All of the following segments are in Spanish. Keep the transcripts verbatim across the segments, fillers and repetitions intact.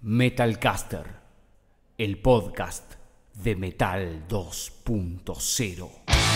Metalcaster, el podcast de Metal dos punto cero.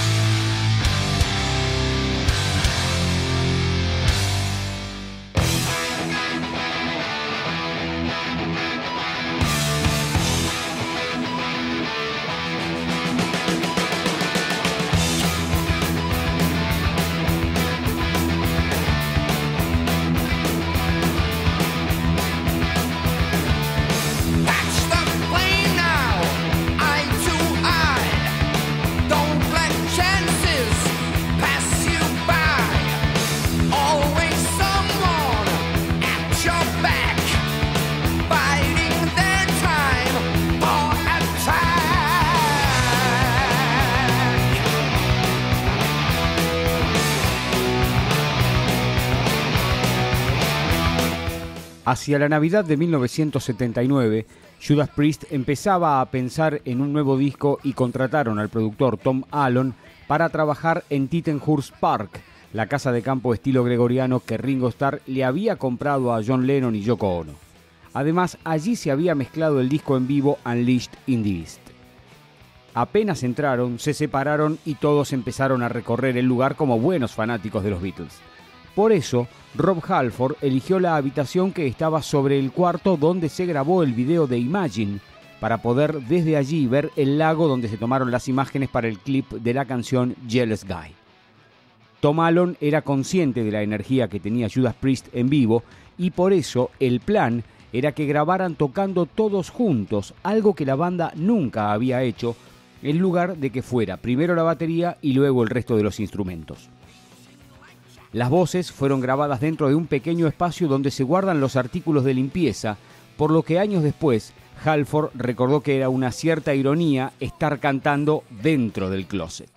Hacia la Navidad de mil novecientos setenta y nueve, Judas Priest empezaba a pensar en un nuevo disco y contrataron al productor Tom Allon para trabajar en Tittenhurst Park, la casa de campo estilo gregoriano que Ringo Starr le había comprado a John Lennon y Yoko Ono. Además, allí se había mezclado el disco en vivo Unleashed in the East. Apenas entraron, se separaron y todos empezaron a recorrer el lugar como buenos fanáticos de los Beatles. Por eso, Rob Halford eligió la habitación que estaba sobre el cuarto donde se grabó el video de Imagine, para poder desde allí ver el lago donde se tomaron las imágenes para el clip de la canción Jealous Guy. Tom Allon era consciente de la energía que tenía Judas Priest en vivo y por eso el plan era que grabaran tocando todos juntos, algo que la banda nunca había hecho, en lugar de que fuera primero la batería y luego el resto de los instrumentos. Las voces fueron grabadas dentro de un pequeño espacio donde se guardan los artículos de limpieza, por lo que años después, Halford recordó que era una cierta ironía estar cantando dentro del closet.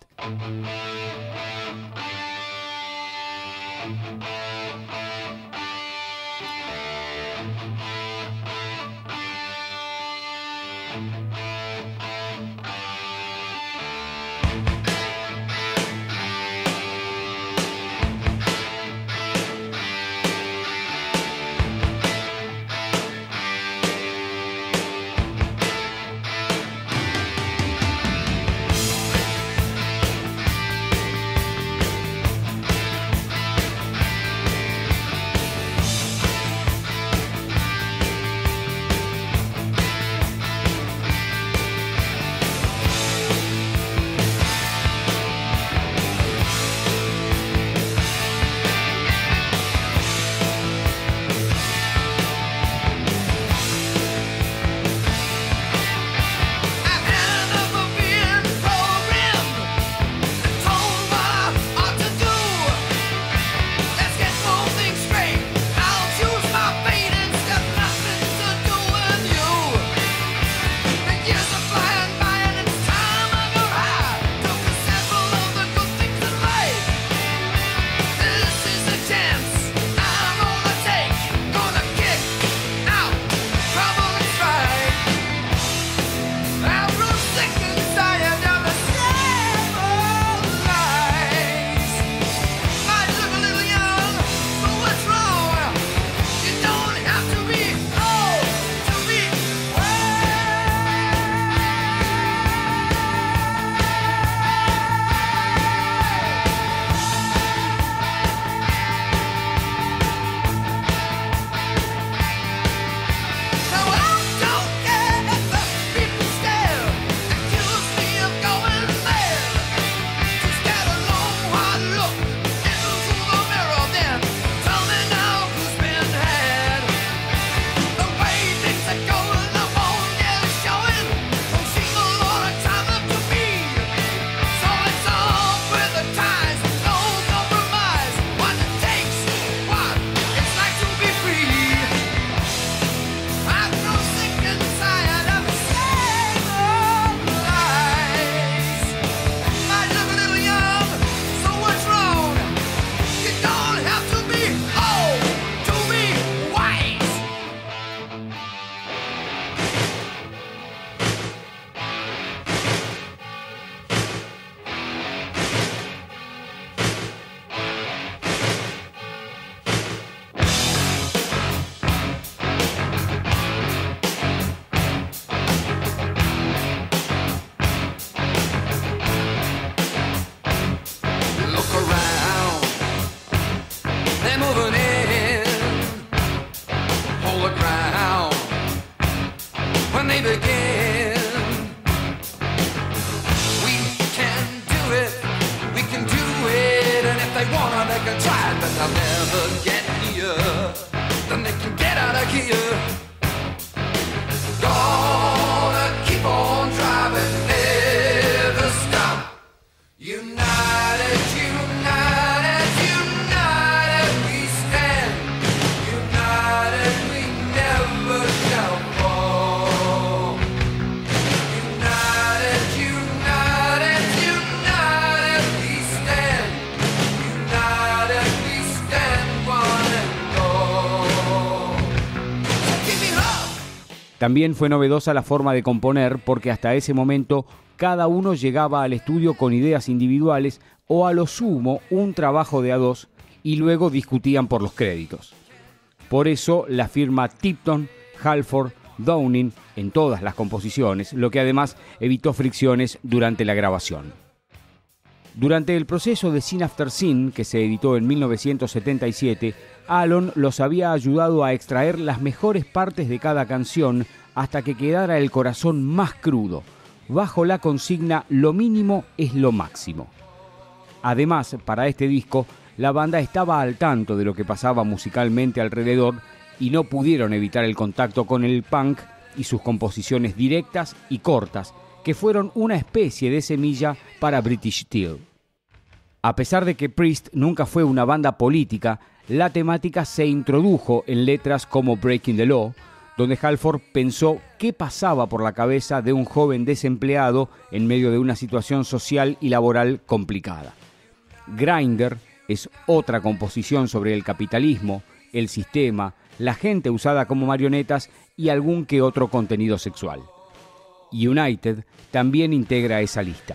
También fue novedosa la forma de componer, porque hasta ese momento cada uno llegaba al estudio con ideas individuales o a lo sumo un trabajo de a dos y luego discutían por los créditos. Por eso la firma Tipton, Halford, Downing en todas las composiciones, lo que además evitó fricciones durante la grabación. Durante el proceso de Scene After Scene, que se editó en mil novecientos setenta y siete, Alon los había ayudado a extraer las mejores partes de cada canción hasta que quedara el corazón más crudo, bajo la consigna "lo mínimo es lo máximo". Además, para este disco, la banda estaba al tanto de lo que pasaba musicalmente alrededor y no pudieron evitar el contacto con el punk y sus composiciones directas y cortas, que fueron una especie de semilla para British Steel. A pesar de que Priest nunca fue una banda política, la temática se introdujo en letras como Breaking the Law, donde Halford pensó qué pasaba por la cabeza de un joven desempleado en medio de una situación social y laboral complicada. Grinder es otra composición sobre el capitalismo, el sistema, la gente usada como marionetas y algún que otro contenido sexual. United también integra esa lista.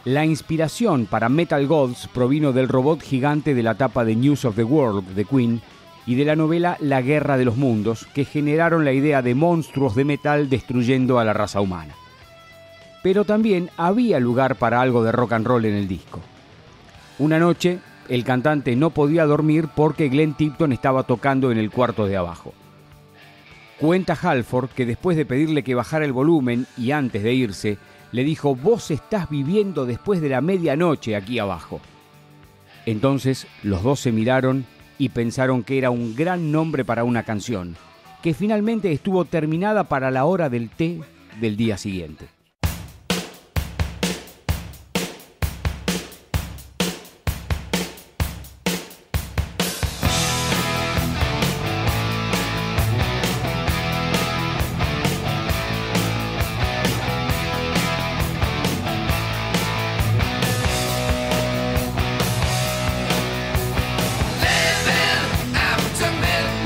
La inspiración para Metal Gods provino del robot gigante de la tapa de News of the World de Queen y de la novela La Guerra de los Mundos, que generaron la idea de monstruos de metal destruyendo a la raza humana. Pero también había lugar para algo de rock and roll en el disco. Una noche, el cantante no podía dormir porque Glenn Tipton estaba tocando en el cuarto de abajo. Cuenta Halford que después de pedirle que bajara el volumen y antes de irse, le dijo: «Vos estás viviendo después de la medianoche aquí abajo». Entonces los dos se miraron y pensaron que era un gran nombre para una canción, que finalmente estuvo terminada para la hora del té del día siguiente.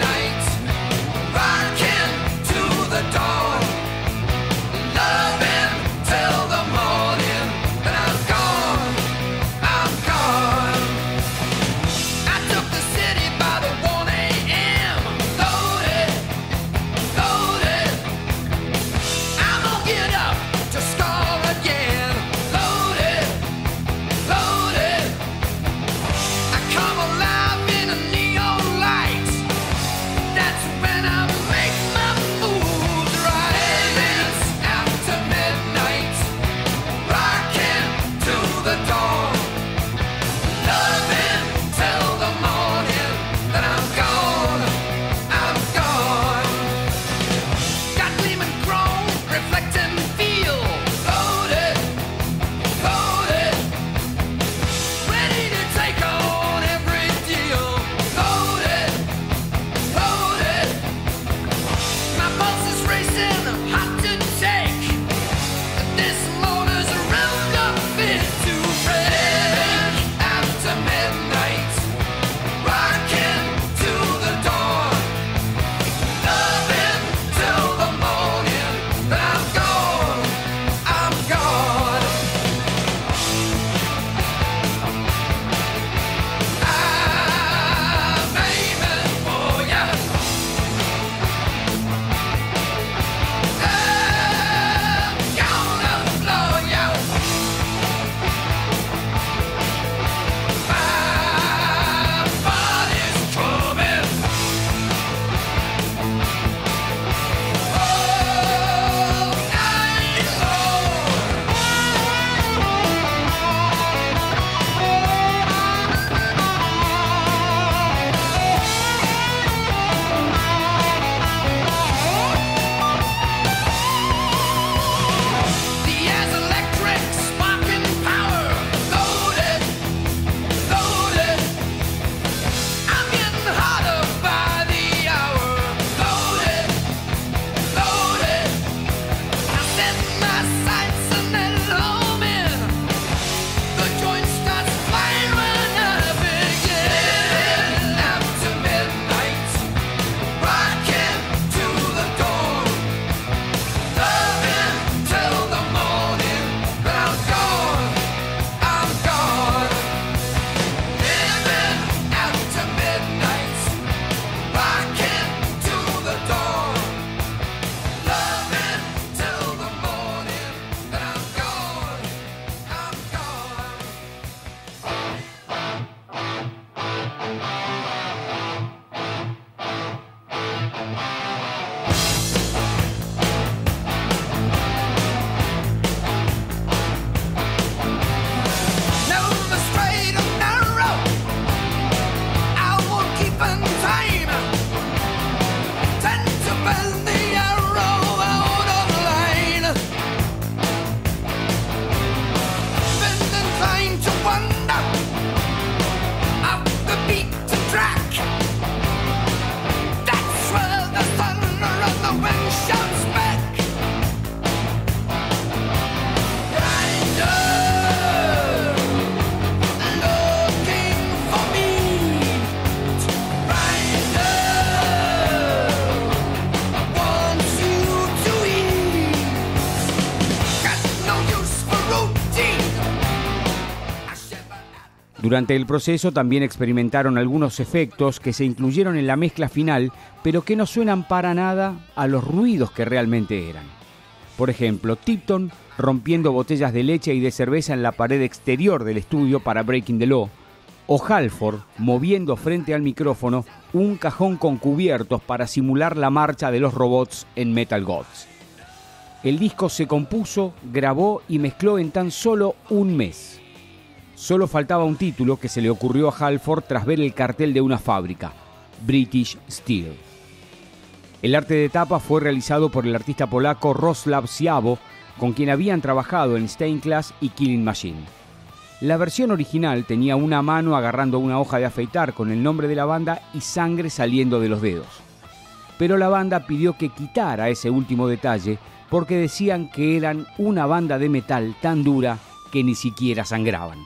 Rocking to the dawn, loving Durante el proceso también experimentaron algunos efectos que se incluyeron en la mezcla final, pero que no suenan para nada a los ruidos que realmente eran. Por ejemplo, Tipton rompiendo botellas de leche y de cerveza en la pared exterior del estudio para Breaking the Law, o Halford moviendo frente al micrófono un cajón con cubiertos para simular la marcha de los robots en Metal Gods. El disco se compuso, grabó y mezcló en tan solo un mes. Solo faltaba un título que se le ocurrió a Halford tras ver el cartel de una fábrica, British Steel. El arte de tapa fue realizado por el artista polaco Roslav Siabo, con quien habían trabajado en Stained Class y Killing Machine. La versión original tenía una mano agarrando una hoja de afeitar con el nombre de la banda y sangre saliendo de los dedos. Pero la banda pidió que quitara ese último detalle porque decían que eran una banda de metal tan dura que ni siquiera sangraban.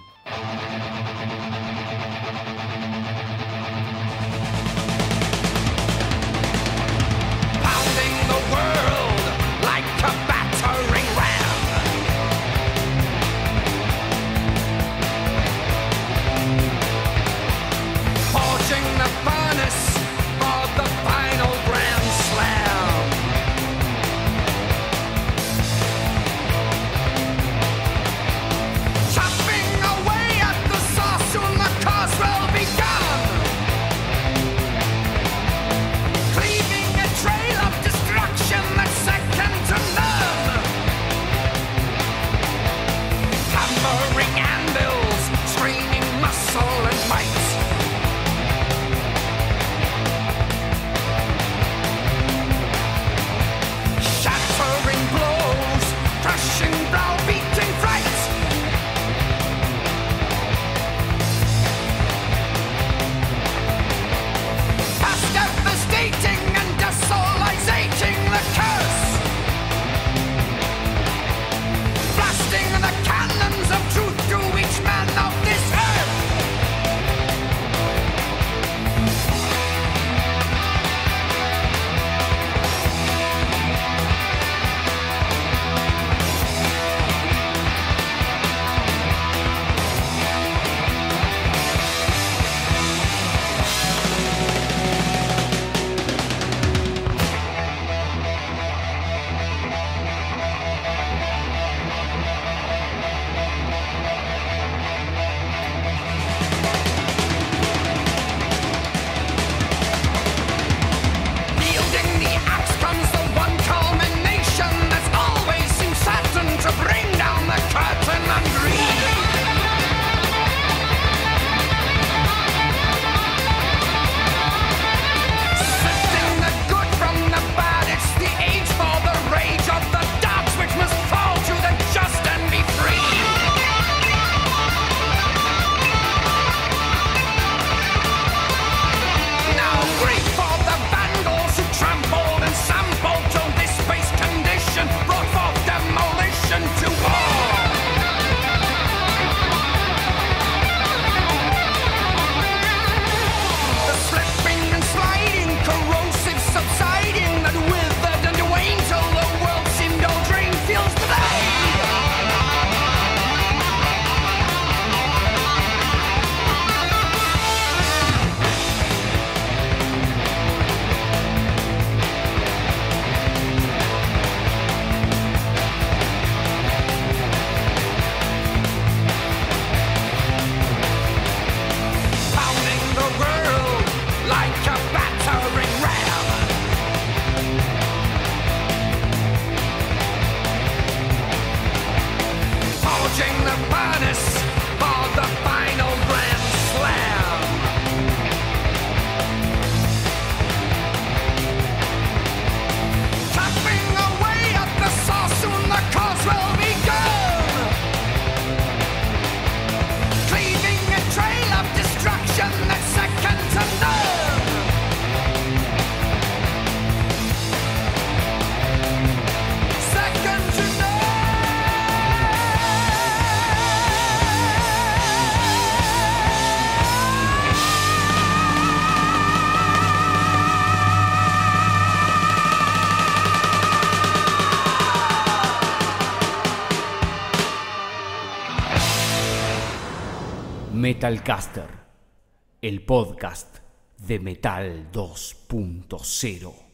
Metalcaster, el podcast de Metal dos punto cero.